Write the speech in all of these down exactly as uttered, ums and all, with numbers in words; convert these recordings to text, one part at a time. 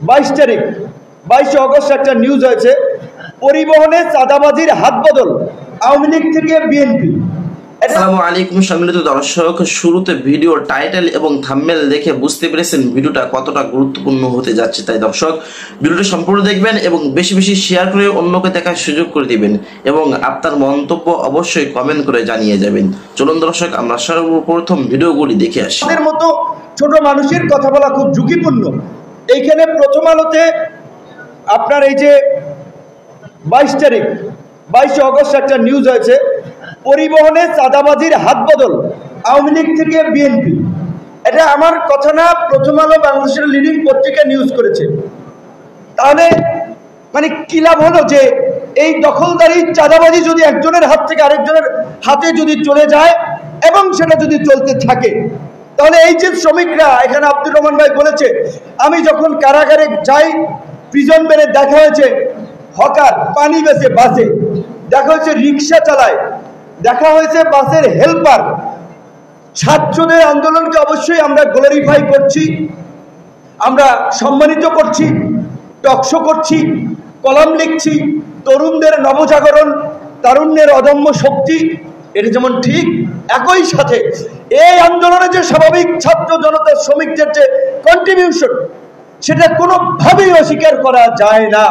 বাইশ তারিখ বাইশে অগস্ট একটা নিউজ হয়েছে, পরিবহনে চাঁদাবাজির হাত বদল আওয়ামী লীগ থেকে বিএনপি। আসসালামু আলাইকুম সম্মানিত দর্শক, শুরুতে ভিডিও টাইটেল এবং থাম্বনেল দেখে বুঝতে পেরেছেন ভিডিওটা কতটা গুরুত্বপূর্ণ হতে যাচ্ছে। তাই দর্শক ভিডিওটি সম্পূর্ণ দেখবেন এবং বেশি বেশি শেয়ার করে অন্যকে দেখার সুযোগ করে দিবেন এবং আপনার মন্তব্য অবশ্যই কমেন্ট করে জানিয়ে যাবেন। চলুন দর্শক আমরা সর্বপ্রথম ভিডিওগুলি দেখে আসি। আমাদের মতো ছোট মানুষের কথা বলা খুব ঝুঁকিপূর্ণ। এইখানে প্রথম আলোতে আপনার এই যে বাইশ তারিখ বাইশে অগস্ট একটা নিউজ হয়েছে, পরিবহনে চাঁদাবাজির হাত বদল আওয়ামী লীগ থেকে বিএনপি। এটা আমার কথা না, প্রথম আলো বাংলাদেশের লিডিং পত্রিকা নিউজ করেছে। তাহলে মানে কি লাভ হলো যে এই দখলদারি চাঁদাবাজি যদি একজনের হাত থেকে আরেকজনের হাতে যদি চলে যায় এবং সেটা যদি চলতে থাকে, তাহলে এই যে শ্রমিকরা, এখানে আব্দুর রহমান ভাই বলেছে, আমি যখন কারাগারে যাই প্রিজন বেড়ে দেখা হয়েছে হকার পানি বেচে বাসে, দেখা হয়েছে রিক্সা চালায়, দেখা হয়েছে বাসের হেল্পার। ছাত্রদের আন্দোলনকে অবশ্যই আমরা গ্লোরিফাই করছি, আমরা সম্মানিত করছি, টকশো করছি, কলাম লিখছি, তরুণদের নবজাগরণ, তারুণ্যের অদম্য শক্তি, এটা যেমন ঠিক, একই সাথে এই আন্দোলনে যে স্বাভাবিক ছাত্র জনতা শ্রমিকদের যে কন্ট্রিবিউশন, সেটা কোনোভাবেই অস্বীকার করা যায় না।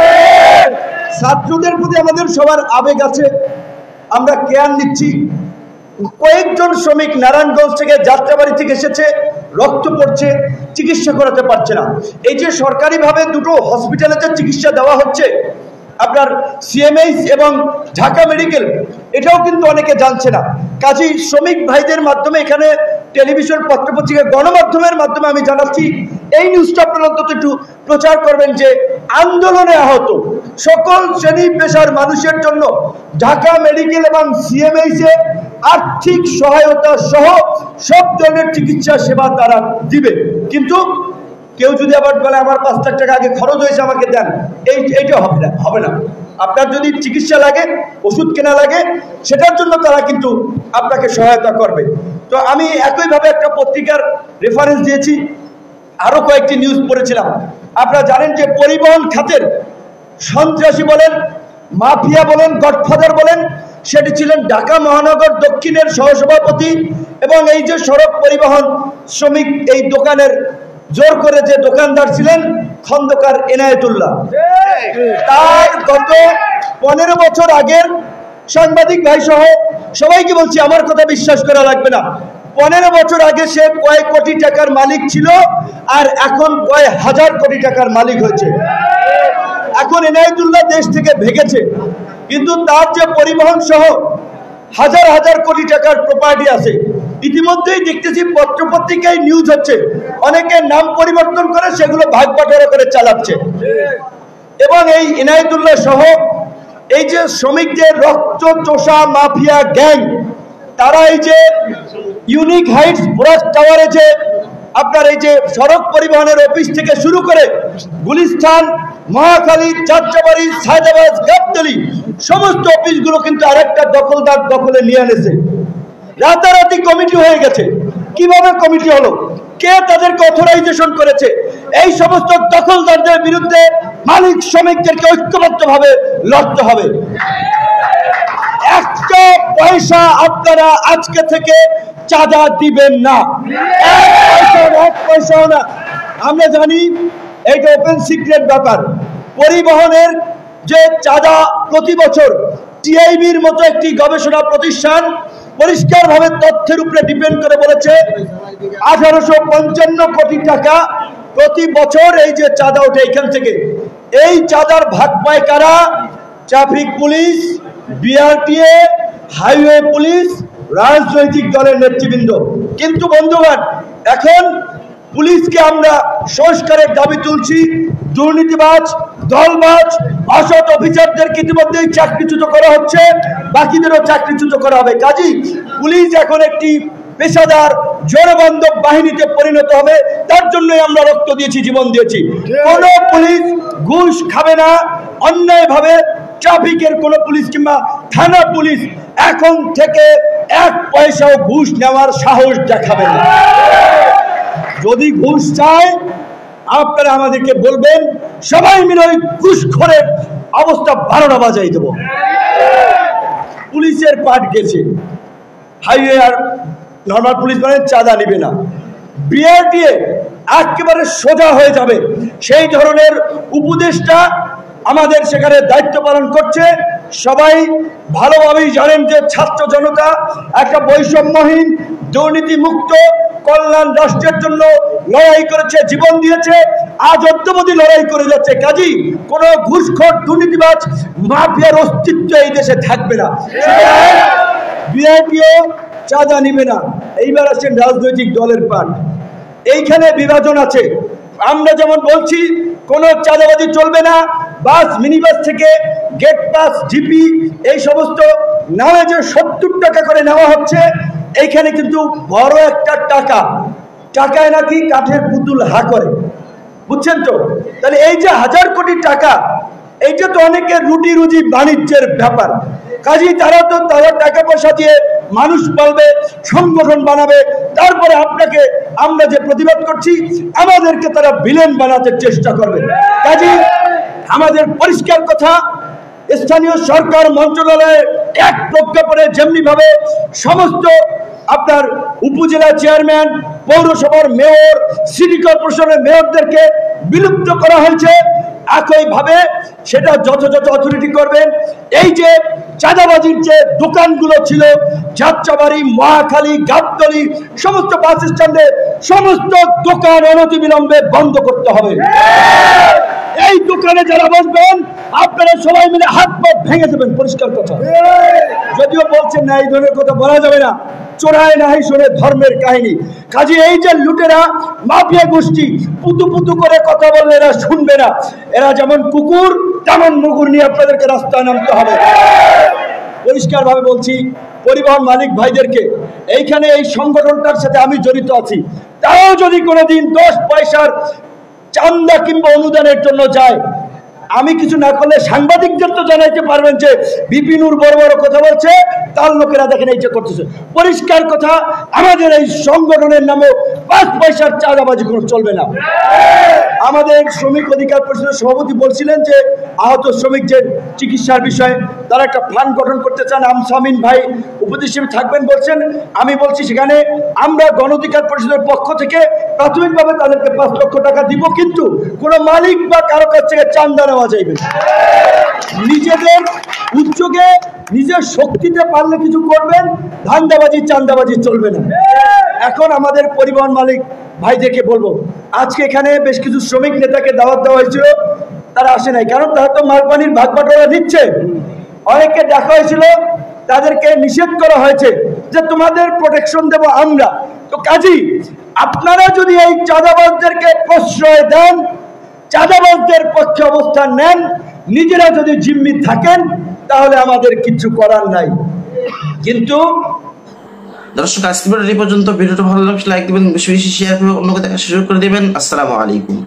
ছাত্রদের প্রতি আমাদের সবার আবেগ আছে, আমরা কেয়ার নিচ্ছি। কয়েকজন শ্রমিক নারায়ণগঞ্জ থেকে যাত্রাবাড়ি থেকে এসেছে, রক্ত পড়ছে, চিকিৎসা করাতে পারছে না। এই যে সরকারিভাবে দুটো হসপিটালেতে চিকিৎসা দেওয়া হচ্ছে, আপনার সিএমএইচ এবং ঢাকা মেডিকেল, এটাও কিন্তু অনেকে জানছে না। কাজেই শ্রমিক ভাইদের মাধ্যমে, এখানে টেলিভিশন পত্রপত্রিকা গণমাধ্যমের মাধ্যমে আমি জানাচ্ছি, এই নিউজটা আপনারা অন্তত একটু প্রচার করবেন যে আন্দোলনে আহত সকল শ্রেণী পেশার মানুষের জন্য ঢাকা মেডিকেল এবং সিএমএইচে আর্থিক সহায়তা সহ সব ধরনের চিকিৎসা সেবা তারা দিবে। কিন্তু কেউ যদি আবার বলে আমার পাঁচ লাখ টাকা আগে খরচ হয়েছে আমাকে দেন, এই এইটা হবে না হবে না আপনার যদি চিকিৎসা লাগে, ওষুধ কেনা লাগে, সেটার জন্য তারা কিন্তু আপনাকে সহায়তা করবে। তো আমি একইভাবে একটা পত্রিকার রেফারেন্স দিয়েছি, আরো কয়েকটি নিউজ পড়েছিলাম। আপনারা জানেন যে পরিবহন খাতের সন্ত্রাসী বলেন, মাফিয়া বলেন, গডফাদার বলেন, সেটি ছিলেন ঢাকা মহানগর দক্ষিণের সহসভাপতি এবং এই যে সড়ক পরিবহন শ্রমিক এই দোকানের জোর করে যে দোকানদার ছিলেন খন্দকার এনায়েতুল্লাহ। তার গত পনেরো বছর আগের, সাংবাদিক ভাই সহ সবাইকে বলছি, আমার কথা বিশ্বাস করা লাগবে না, পনেরো বছর আগে সে কয়েক কোটি টাকার মালিক ছিল আর এখন কয়েক হাজার কোটি টাকার মালিক হয়েছে। এখন এনায়েতুল্লাহ দেশ থেকে ভেগেছে, কিন্তু তার যে পরিবহন সহ হাজার হাজার কোটি টাকার প্রপার্টি আছে। ইতিমধ্যেই দেখতেছি পত্রপত্রিকায় নিউজ হচ্ছে, অনেকে নাম পরিবর্তন করে সেগুলো ভাগ বাটোয়ারা করে চালাচ্ছে। এবং এই এনায়েতুল্লাহ সহ এই যে শ্রমিকদের রক্ত চোষা মাফিয়া গ্যাং, তারা এই যে ইউনিক হাইটস ব্রাস টাওয়ারে যে আপনার এই যে সড়ক পরিবহনের অফিস থেকে শুরু করে গুলিস্তান, মহাখালী, যাত্রাবাড়ি, সায়দাবাদ, গাবতলী সমস্ত অফিসগুলো কিন্তু আরেকটা দখলদার দখলে নিয়ে এনেছে। রাতারাতি কমিটি হয়ে গেছে। কিভাবে কমিটি হলো? কে তাদেরকে অথরাইজেশন করেছে? এই সমস্ত দখলদারদের বিরুদ্ধে মালিক শ্রমিকদেরকে ঐক্যবদ্ধভাবে লড়তে হবে। একটা পয়সা আপনারা আজকে থেকে চাঁদা দিবেন না, এক পয়সাও না। আমরা জানি এইটা ওপেন সিক্রেট ব্যাপার। পরিবহনের যে চাঁদা প্রতি বছর টিআইবির মতো একটি গবেষণা প্রতিষ্ঠান পরিষ্কারভাবে তথ্যের উপরে ডিপেন্ড করে বলেছে আঠারোশো পঞ্চান্ন কোটি টাকা প্রতি বছর এই যে চাঁদা ওঠে এখান থেকে। এই চাঁদার ভাগ পায় কারা? Traffic police, BRTA, highway police, রাজনৈতিক দলের নেতৃবৃন্দ। কিন্তু বন্ধুগণ, এখন পুলিশকে আমরা সংস্কারের দাবি তুলছি। দুর্নীতিবাজ, দলবাজ, অসৎ অফিসারদেরকে ইতিমধ্যেই চাকরিচ্যুত করা হচ্ছে, বাকিদেরও চাকরিচ্যুত করা হবে। কাজেই পুলিশ এখন একটি পেশাদার জনবান্ধব বাহিনীতে পরিণত হবে। তার জন্যই আমরা রক্ত দিয়েছি, জীবন দিয়েছি। কোন পুলিশ ঘুষ খাবে না, অন্যায়ভাবে ট্রাফিকের কোন পুলিশ কিংবা থানা পুলিশ এখন থেকে এক পয়সাও ঘুষ নেওয়ার সাহস দেখাবে না। যদি ঘুষ চায় আপনারা আমাদেরকে বলবেন, সবাই মিলে ওই ঘুষখোরের অবস্থা বারোটা বাজাই দেব। পুলিশের পাট গেছে, হাইওয়ে আর নর্মাল পুলিশ মানে চাঁদা নিবে না, বিআরটিএ একেবারে সোজা হয়ে যাবে, সেই ধরনের উপদেশটা আমাদের সেখানে দায়িত্ব পালন করছে। সবাই ভালোভাবেই জানেন যে ছাত্র জনতা একটা বৈষম্যহীন দুর্নীতি মুক্ত কল্যাণ রাষ্ট্রের জন্য লড়াই করেছে, জীবন দিয়েছে, আজ অদ্যবধি লড়াই করে যাচ্ছে। কাজী কোনো ঘুষখোর দুর্নীতিবাজ মাফিয়ার অস্তিত্ব এই দেশে থাকবে না। বিআইপিও চাঁদা নিবে না। এইবার আছেন রাজনৈতিক দলের পাঠ, এইখানে বিভাজন আছে। আমরা যেমন বলছি কোনো চাঁদাবাজি চলবে না, বাস মিনিবাস থেকে গেট পাস জিপি এই সমস্ত নামে যে সত্তর টাকা করে নেওয়া হচ্ছে, এইখানে কিন্তু বড় একটা টাকা, টাকায় নাকি কাঠের পুতুল হা করে, বুঝছেন তো? তাহলে এই যে হাজার কোটি টাকা, এইটা তো অনেকের রুটি রুজি বাণিজ্যের ব্যাপার। কাজেই তারা তো তাদের টাকা পয়সা দিয়ে মানুষ পালবে, সংগঠন বানাবে, তারপরে আপনাকে আমরা যে প্রতিবাদ করছি আমাদেরকে তারা ভিলেন বানাতে চেষ্টা করবে। কাজেই আমাদের পরিষ্কার কথা, স্থানীয় সরকার মন্ত্রণালয়ের এক প্রজ্ঞাপনে যেমনি ভাবে সমস্ত আপনার উপজেলা চেয়ারম্যান, পৌরসভার মেয়র, সিটি কর্পোরেশনের মেয়রদেরকে বিলুপ্ত করা হয়েছে, একইভাবে সেটা যথাযথ অথরিটি করবেন। এই যে চাঁদাবাজির যে দোকানগুলো ছিল যাত্রাবাড়ি, মহাখালী, গাবতলী সমস্ত বাস স্ট্যান্ডে সমস্ত দোকান অনতিবিলম্বে বন্ধ করতে হবে। এই দোকানে যারা বসবেন আপনারা সবাই মিলে হাত পা ভেঙে দেবেন, পরিষ্কার কথা। যদিও বলছেন না এই ধরনের কথা বলা যাবে না, চোরায় নাই শোনে ধর্মের কাহিনী। কাজে এই যে লুটেরা মাফিয়া গোষ্ঠী পুতু পুতু করে কথা বললে এরা শুনবে না, এরা যেমন কুকুর তেমন মুগুর নিয়ে আপনাদেরকে রাস্তায় নামতে হবে। পরিষ্কার ভাবে বলছি পরিবহন মালিক ভাইদেরকে, এইখানে এই সংগঠনটার সাথে আমি জড়িত আছি, তারাও যদি কোনোদিন দশ পয়সার চান্দা কিংবা অনুদানের জন্য যায়, আমি কিছু না করলে সাংবাদিকদের তো জানাইতে পারবেন যে বিপিনুর বড় বড় কথা বলছে, তার লোকেরা দেখেন এইটা করতেছে। পরিষ্কার কথা, আমাদের এই সংগঠনের নামে পাঁচ পয়সার চাঁদাবাজি কোনো চলবে না। আমাদের শ্রমিক অধিকার পরিষদের সভাপতি বলছিলেন যে আহত শ্রমিকদের চিকিৎসার বিষয়ে তারা একটা ফান্ড গঠন করতে চান, আমসামিন ভাই উপদেষ্টা হিসেবে থাকবেন বলছেন। আমি বলছি সেখানে আমরা গণ অধিকার পরিষদের পক্ষ থেকে প্রাথমিকভাবে তাদেরকে পাঁচ লক্ষ টাকা দিব, কিন্তু কোনো মালিক বা কারো কাছ থেকে চান্দা নেওয়া যাইবে। নিজেদের উদ্যোগে নিজের শক্তিতে পারলে কিছু করবেন, ধান্দাবাজি চান্দাবাজি চলবে না। এখন আমাদের পরিবহন মালিক ভাইদেরকে বলবো, আজকে এখানে বেশ কিছু শ্রমিক নেতাকে দাওয়াত দেওয়া হয়েছিল, তারা আসে নাই, কারণ তারা তো মালপানির ভাগ বাটোয়ারা দিচ্ছে। অনেককে দেখা হয়েছিল, তাদেরকে নিষেধ করা হয়েছে যে তোমাদের প্রোটেকশন দেব আমরা। তো কাজী আপনারা যদি এই চাঁদাবাজদেরকে প্রশ্রয় দেন, চাঁদাবাজদের পক্ষে অবস্থান নেন, নিজেরা যদি জিম্মি থাকেন, তাহলে আমাদের কিছু করার নাই। কিন্তু দর্শক আজকে ভিডিওটি পর্যন্ত। ভিডিওটা ভালো লাগলে লাইক দিবেন, বেশি বেশি শেয়ার করে অন্যকে দেখার সুযোগ করে দিবেন। আসসালামু আলাইকুম।